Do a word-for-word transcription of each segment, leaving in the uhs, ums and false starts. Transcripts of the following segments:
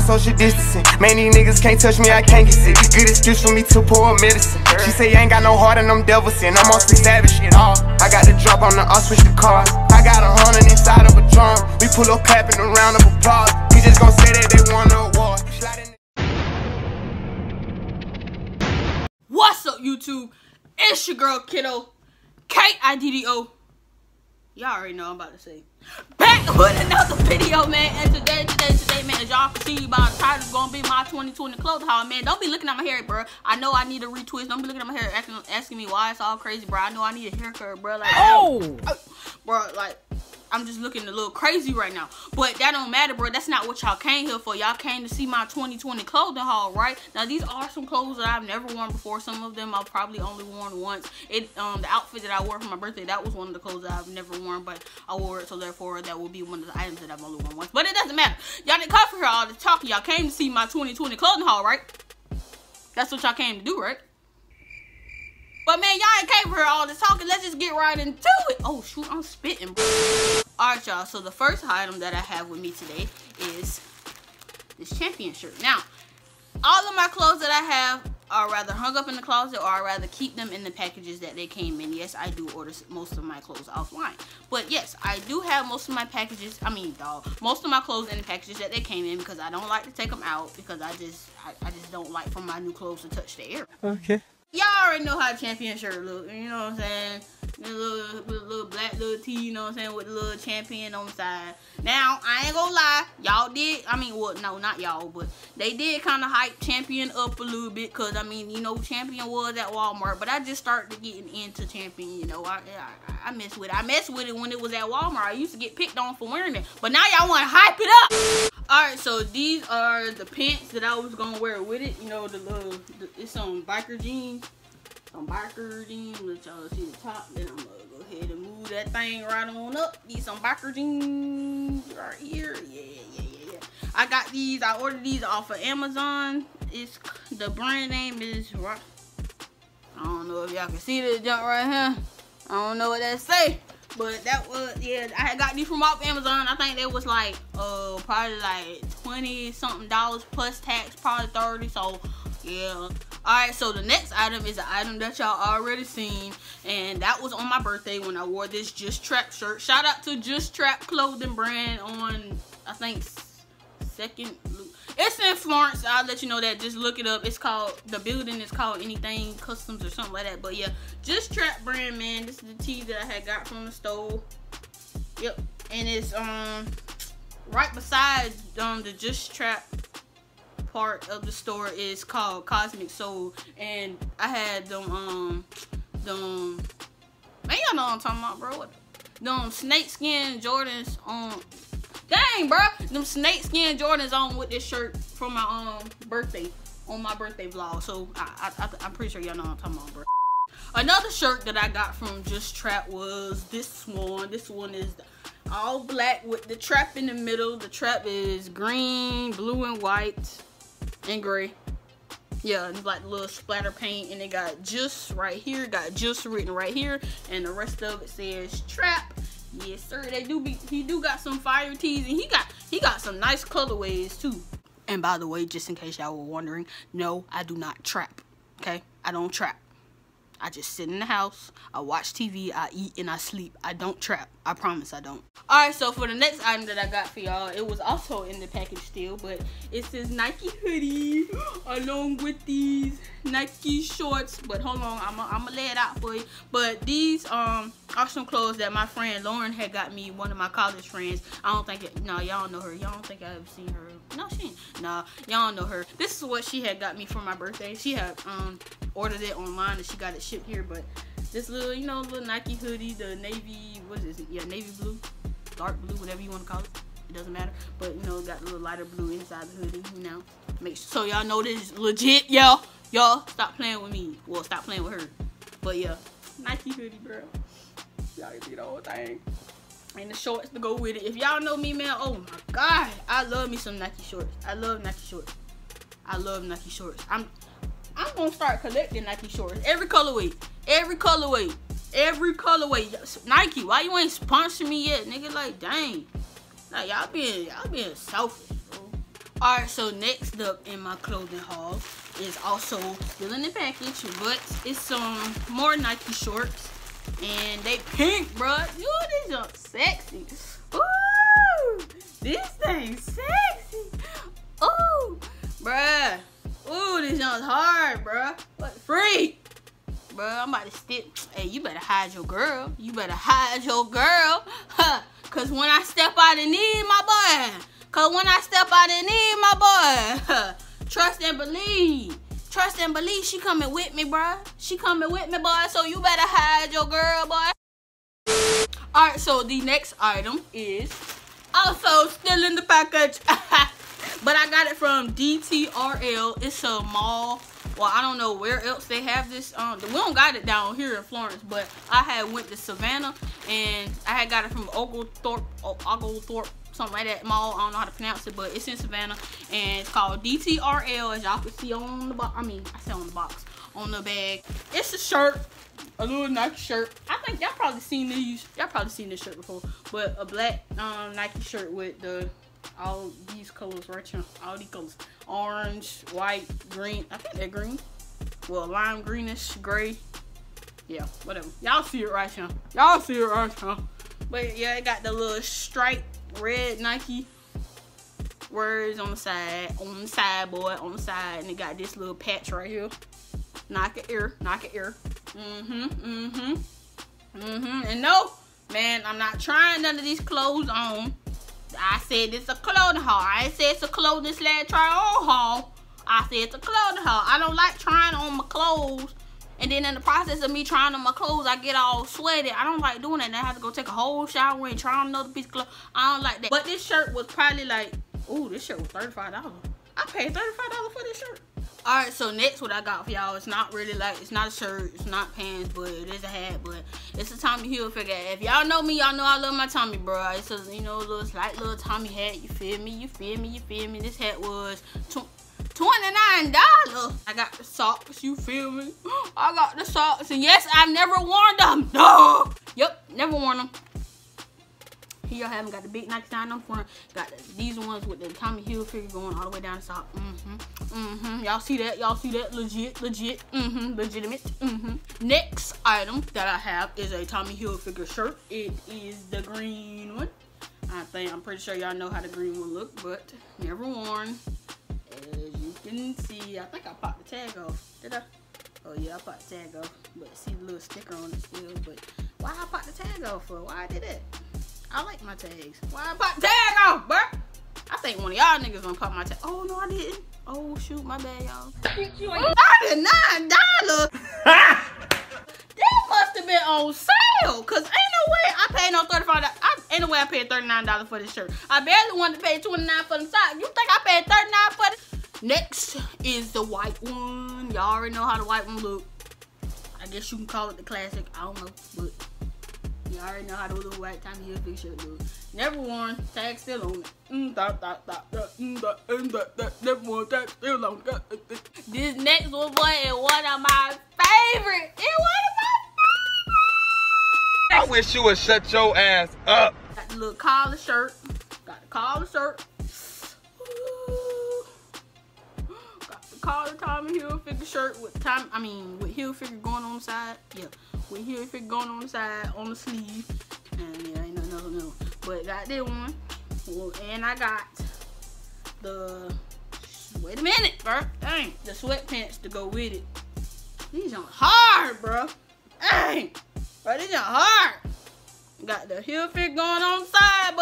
social distancing. Man, these niggas can't touch me, I can't get sick. Good excuse for me to pour medicine. She say you ain't got no heart and them devils in. I'm on some savage shit, all. I got the drop on the, I'll switch the cars. I got a hundred inside of a drum. We pull up clapping a round of applause. We just gon' say that they won the award. What's up, YouTube? It's your girl, Kiddo. K I D D O. Y'all already know I'm about to say. Back with another video, man. And today, today, today, man, as y'all can see by the title, it's gonna be my twenty twenty clothing haul, man. Don't be looking at my hair, bro. I know I need a retwist. Don't be looking at my hair asking, asking me why it's all crazy, bro. I know I need a haircut, bro. Like, oh, bro, like, I'm just looking a little crazy right now. But that don't matter, bro. That's not what y'all came here for. Y'all came to see my twenty twenty clothing haul, right? Now, these are some clothes that I've never worn before. Some of them I've probably only worn once. It, um, the outfit that I wore for my birthday, that was one of the clothes that I've never worn, but I wore it, so therefore that will be one of the items that I've only worn once. But it doesn't matter. Y'all didn't come for here all the talking. Y'all came to see my twenty twenty clothing haul, right? That's what y'all came to do, right? But man, y'all ain't came for here all this talking. Let's just get right into it. Oh shoot, I'm spitting, bro. Alright, y'all. So the first item that I have with me today is this champion shirt. Now, all of my clothes that I have are rather hung up in the closet, or I rather keep them in the packages that they came in. Yes, I do order most of my clothes offline. But yes, I do have most of my packages, I mean, dog, most of my clothes in the packages that they came in, because I don't like to take them out, because I just, I, I just don't like for my new clothes to touch the air. Okay. Y'all already know how a champion shirt look, you know what I'm saying? The little, the little black little tee, you know what I'm saying, with the little champion on the side. Now, I ain't gonna lie, y'all did, I mean, well, no, not y'all, but they did kind of hype Champion up a little bit, because, I mean, you know, Champion was at Walmart, but I just started getting into Champion, you know, I, I, I mess with it. I messed with it when it was at Walmart. I used to get picked on for wearing it, but now y'all want to hype it up. Alright, so these are the pants that I was gonna wear with it, you know, the little, the, it's some biker jeans. Some biker jeans, let y'all see the top. Then I'm gonna go ahead and move that thing right on up. These some biker jeans right here. Yeah, yeah, yeah, yeah. I got these. I ordered these off of Amazon. It's the brand name is right. I don't know if y'all can see this junk right here. I don't know what that say, but that was, yeah. I had got these from off Amazon. I think they was like uh probably like twenty something dollars plus tax, probably thirty. So yeah. Alright, so the next item is an item that y'all already seen, and that was on my birthday when I wore this Just Trap shirt. Shout out to Just Trap clothing brand on, I think, second. It's in Florence. I'll let you know that. Just look it up. It's called, the building is called Anything Customs or something like that. But yeah, Just Trap brand, man. This is the tee that I had got from the store. Yep, and it's um right beside um the Just Trap part of the store is called Cosmic Soul, and I had them um them man, y'all know what I'm talking about, bro. What, them snake skin Jordans on. Dang, bro, them snake skin Jordans on with this shirt from my um birthday, on my birthday vlog. So I, I, I I'm pretty sure y'all know what I'm talking about, bro. Another shirt that I got from Just Trap was this one. This one is all black with the trap in the middle. The trap is green, blue, and white. And gray. Yeah, it's like a little splatter paint, and it got Just right here, got Just written right here, and the rest of it says Trap. Yes sir, they do be, he do got some fire tees, and he got he got some nice colorways too. And by the way, just in case y'all were wondering, no, I do not trap. Okay, I don't trap. I just sit in the house, I watch T V, I eat, and I sleep. I don't trap. I promise I don't. Alright, so for the next item that I got for y'all, it was also in the package still, but it says Nike hoodie along with these Nike shorts. But hold on, I'm gonna lay it out for you. But these um are some clothes that my friend Lauren had got me, one of my college friends. I don't think it, no, y'all know her. Y'all don't think I've seen her. No, she ain't. Nah, y'all know her. This is what she had got me for my birthday. She had um ordered it online and she got it shipped here. But this little, you know, little Nike hoodie, the navy, what is it? Yeah, navy blue, dark blue, whatever you want to call it. It doesn't matter. But, you know, got a little lighter blue inside the hoodie, you know. Make sure, so y'all know this is legit, y'all. Y'all, stop playing with me. Well, stop playing with her. But, yeah, Nike hoodie, bro. Y'all can see the whole thing. And the shorts to go with it. If y'all know me, man, oh, my God. I love me some Nike shorts. I love Nike shorts. I love Nike shorts. I'm... I'm gonna start collecting Nike shorts. Every colorway. Every colorway. Every colorway. Nike, why you ain't sponsoring me yet, nigga? Like, dang. Like, y'all being, y'all being selfish, bro. Alright, so next up in my clothing haul is also still in the package, but it's some more Nike shorts. And they pink, bruh. Ooh, this junk sexy. Ooh, this thing sexy. Ooh, bruh. Ooh, this junk's hard, bruh. What freak? Bruh, I'm about to stick. Hey, you better hide your girl. You better hide your girl. Huh. Cause when I step out in need, my boy. Cause when I step out in need, my boy. Huh. Trust and believe. Trust and believe she coming with me, bruh. She coming with me, boy. So you better hide your girl, boy. Alright, so the next item is also still in the package. But I got it from D T R L. It's a mall. Well, I don't know where else they have this. Um, we don't got it down here in Florence, but I had went to Savannah and I had got it from Oglethorpe, Oglethorpe, something like that mall. I don't know how to pronounce it, but it's in Savannah and it's called D T R L, as y'all can see on the box. I mean, I say on the box, on the bag. It's a shirt, a little Nike shirt. I think y'all probably seen these. Y'all probably seen this shirt before, but a black um, Nike shirt with the all these colors right here. All these colors: orange, white, green. I think they're green. Well, lime greenish, gray. Yeah, whatever. Y'all see it right here. Y'all see it right here. But yeah, it got the little stripe red Nike words on the side, on the side, boy, on the side, and it got this little patch right here. Knock it ear, knock it ear. Mm-hmm, mm-hmm, mm-hmm. And no, man, I'm not trying none of these clothes on. I said it's a clothing haul. I ain't said it's a clothing slash try on haul. I said it's a clothing haul. I don't like trying on my clothes. And then in the process of me trying on my clothes, I get all sweaty. I don't like doing that. And I have to go take a whole shower and try on another piece of clothes. I don't like that. But this shirt was probably like, ooh, this shirt was thirty-five dollars. I paid thirty-five dollars for this shirt. Alright, so next what I got for y'all, it's not really like, it's not a shirt, it's not pants, but it is a hat, but it's a Tommy Hilfiger. If y'all know me, y'all know I love my Tommy, bro. It's a, you know, little slight little Tommy hat, you feel me, you feel me, you feel me. This hat was twenty-nine dollars. I got the socks, you feel me? I got the socks, and yes, I've never worn them. No. Yep, never worn them. Here y'all have them, got the big Nike sign on front. Got the, these ones with the Tommy Hilfiger going all the way down the sock. Mm-hmm, mm-hmm. Y'all see that? Y'all see that? Legit, legit, mm-hmm, legitimate, mm-hmm. Next item that I have is a Tommy Hilfiger shirt. It is the green one. I think, I'm pretty sure y'all know how the green one look, but never worn. As you can see, I think I popped the tag off. Did I? Oh yeah, I popped the tag off. But see the little sticker on it still. But why I popped the tag off for? Why I did that? I like my tags. Why I pop the tag off, bruh? I think one of y'all niggas gonna pop my tag. Oh, no, I didn't. Oh, shoot, my bad, y'all. thirty-nine dollars? That must have been on sale, because ain't no way I paid no thirty-five dollars. I, ain't no way I paid thirty-nine dollars for this shirt. I barely wanted to pay twenty-nine dollars for the socks. You think I paid thirty-nine dollars for this? Next is the white one. Y'all already know how the white one look. I guess you can call it the classic. I don't know, but you already know how the little white Tommy Hilfiger shirt look. Never worn, tag still on it. Mm, that, that, that, that, mm, that, mm, that, that, never worn, tag still on it. This next one, boy, is one of my favorite. It's one of my favorites. I wish you would shut your ass up. Got the little collar shirt. Got the collar shirt. Ooh. Got the collar Tommy Hilfiger shirt with Tom. I mean, with Hilfiger going on the side. Yeah. With Hilfiger going on the side, on the sleeve, and yeah, ain't no, no, no. But got that one, well, and I got the, wait a minute, bro, dang, the sweatpants to go with it. These are hard, bro, dang, bro, these are hard. Got the Hilfiger going on the side,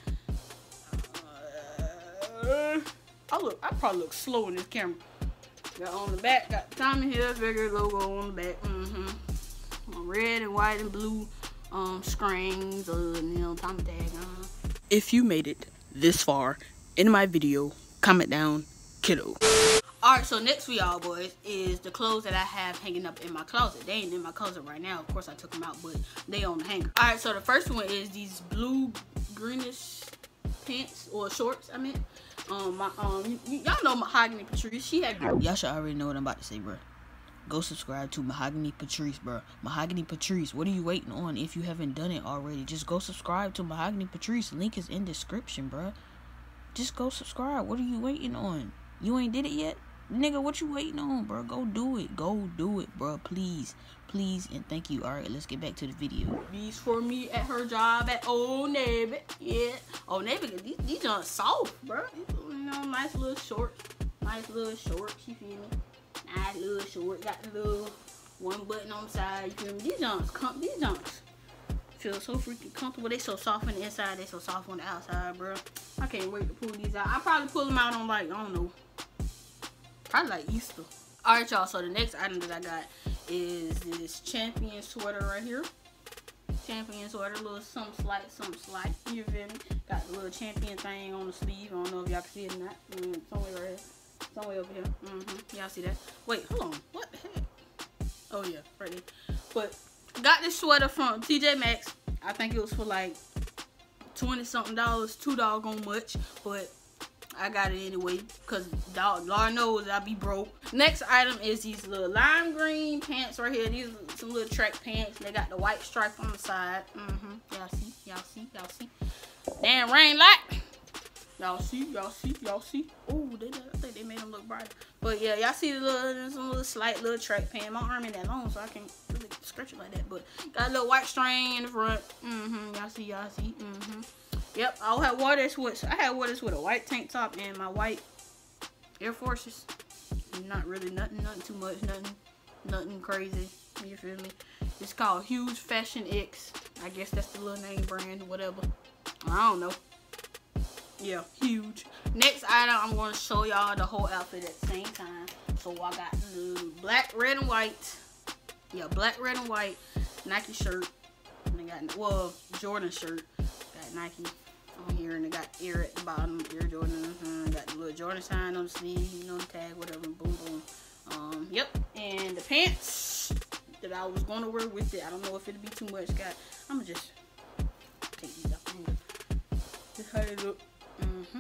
boy. Uh, I look, I probably look slow in this camera. Got on the back, got the Tommy Hilfiger logo on the back, mm-hmm. Red and white and blue um, strings, uh, you know, Tommy tag on. If you made it this far in my video, comment down, kiddo. Alright, so next for y'all boys is the clothes that I have hanging up in my closet. They ain't in my closet right now. Of course, I took them out, but they on the hanger. Alright, so the first one is these blue greenish pants or shorts, I mean. Um, my, um, y'all know Mahogany Patrice. She had. Y'all should already know what I'm about to say, bro. Go subscribe to Mahogany Patrice, bro. Mahogany Patrice, what are you waiting on if you haven't done it already? Just go subscribe to Mahogany Patrice. Link is in description, bro. just go subscribe. What are you waiting on? You ain't did it yet? Nigga, what you waiting on, bro? Go do it. Go do it, bro. Please. Please and thank you. Alright, let's get back to the video. These for me at her job at Old Navy. Yeah. Old Navy, these, these are soft, bro. These, you know, nice little shorts. Nice little shorts, you feel me? Nice little short. Got the little one button on the side, you feel me? These junks, com these junks feel so freaking comfortable. They so soft on the inside, they so soft on the outside, bro. I can't wait to pull these out. I'll probably pull them out on, like, I don't know, probably like Easter. Alright, y'all, so the next item that I got is this Champion sweater right here. Champion sweater, little some slight, some slight, you feel me? Got the little Champion thing on the sleeve. I don't know if y'all can see it or not. Mm, somewhere right here. Somewhere over here. Mm-hmm. Y'all see that? Wait, hold on. What the heck? Oh, yeah, right there. But got this sweater from T J Maxx. I think it was for like twenty something dollars, too doggone much. But I got it anyway, because Lord knows I be broke. Next item is these little lime green pants right here. These are some little track pants. They got the white stripe on the side. Mm-hmm. Y'all see? Y'all see? Y'all see? Damn rain light. Y'all see? Y'all see? Y'all see? Oh, they, I think they made them look brighter. But yeah, y'all see the little, some little slight little track pant. My arm ain't that long, so I can't really stretch it like that. But got a little white string in the front. Mm-hmm. Y'all see? Y'all see? Mm-hmm. Yep, I had wore this with I had wore this with a white tank top and my white Air Forces. Not really nothing, nothing too much, nothing, nothing crazy. You feel me? It's called Huge Fashion X. I guess that's the little name brand or whatever. I don't know. Yeah, huge. Next item, I'm gonna show y'all the whole outfit at the same time. So I got the black, red, and white. Yeah, black, red, and white Nike shirt. And I got well Jordan shirt. Got Nike on here, and it got Air at the bottom, Air Jordan. Uh, got the little Jordan sign on the sleeve, you know, the tag, whatever, boom, boom. Um, yep, and the pants that I was gonna wear with it. I don't know if it'll be too much. Got, I'm gonna just take these off. Just how they look. Mm-hmm.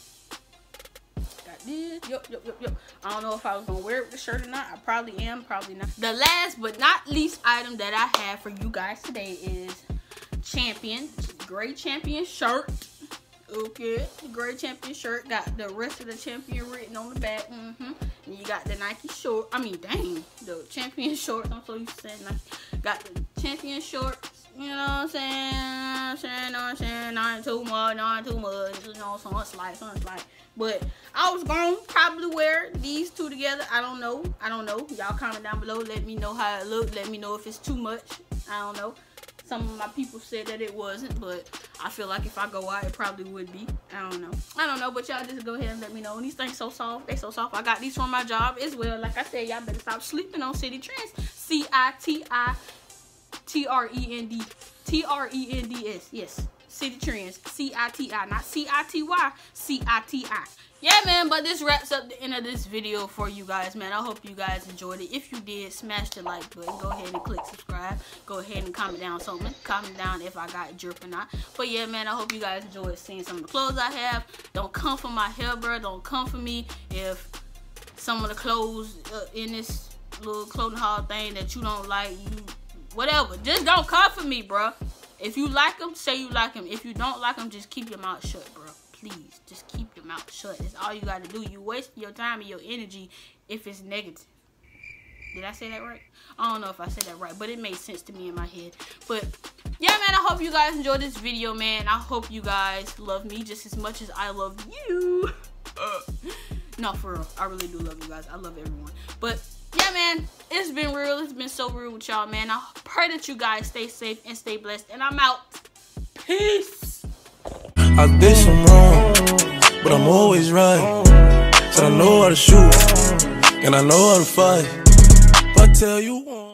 Got this. Yep, yep, yep, yep. I don't know if I was gonna wear it with the shirt or not. I probably am, probably not. The last but not least item that I have for you guys today is Champion, gray Champion shirt. Okay, the gray Champion shirt got the rest of the Champion written on the back. Mm-hmm. And you got the Nike short. I mean, dang, the Champion shorts. I'm so used to saying Nike. Got the Champion shorts. You know what I'm saying? Saying, no, I'm saying, not too much, not too much. You know, so much like, so much like. But I was gonna probably wear these two together. I don't know. I don't know. Y'all comment down below. Let me know how it look. Let me know if it's too much. I don't know. Some of my people said that it wasn't, but I feel like if I go out, it probably would be. I don't know. I don't know, but y'all just go ahead and let me know. And these things so soft. They so soft. I got these from my job as well. Like I said, y'all better stop sleeping on Citi Trends. C I T I T R E N D. T R E N D S. Yes. Citi Trends. C I T I. Not C I T Y. C I T I. Yeah, man, but this wraps up the end of this video for you guys, man. I hope you guys enjoyed it. If you did, smash the like button. Go ahead and click subscribe. Go ahead and comment down something. Comment down if I got drip or not. But yeah, man, I hope you guys enjoyed seeing some of the clothes I have. Don't come for my hair, bro. Don't come for me if some of the clothes uh, in this little clothing haul thing that you don't like, you whatever. Just don't come for me, bro. If you like them, say you like them. If you don't like them, just keep your mouth shut, bro. Please, just keep your mouth shut. That's all you got to do. You waste your time and your energy if it's negative. Did I say that right? I don't know if I said that right, but it made sense to me in my head. But yeah, man, I hope you guys enjoyed this video, man. I hope you guys love me just as much as I love you. Uh, no, for real. I really do love you guys. I love everyone. But yeah, man, it's been real. It's been so real with y'all, man. I pray that you guys stay safe and stay blessed. And I'm out. Peace. I did some wrong, but I'm always right. Said I know how to shoot, and I know how to fight. But I tell you